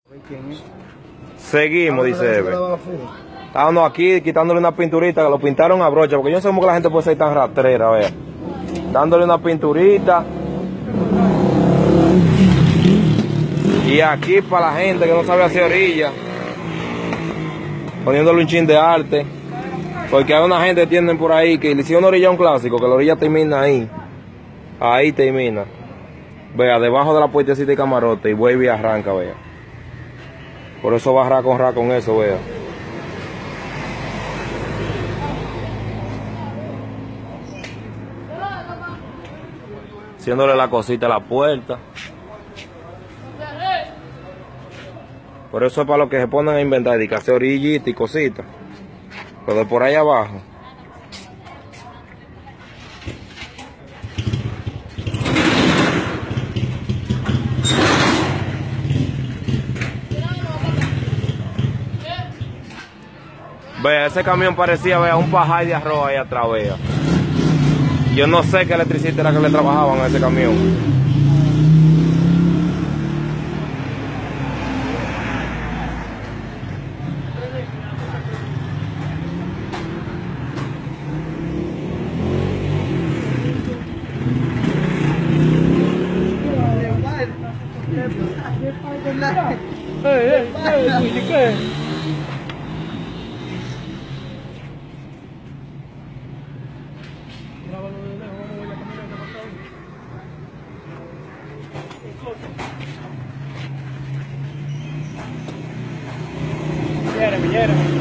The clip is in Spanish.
¿Quién es? Seguimos, dice Eve. Estábamos aquí quitándole una pinturita que lo pintaron a brocha, porque yo no sé cómo que la gente puede ser tan rastrera, vea. Dándole una pinturita. Y aquí para la gente que no sabe hacer orilla, poniéndole un chin de arte. Porque hay una gente que tienen por ahí que le hicieron una orilla a un clásico, que la orilla termina ahí. Ahí termina. Vea, debajo de la puertecita de camarote y vuelve y arranca, vea. Por eso va a con eso, vea. Haciéndole la cosita a la puerta. Por eso es para los que se ponen a inventar y que hacer orillita y cositas. Pero de por ahí abajo. Vea, ese camión parecía, vea, un pajar de arroz ahí atrás, vea. Yo no sé qué electricista era que le trabajaban a ese camión. Jeremy.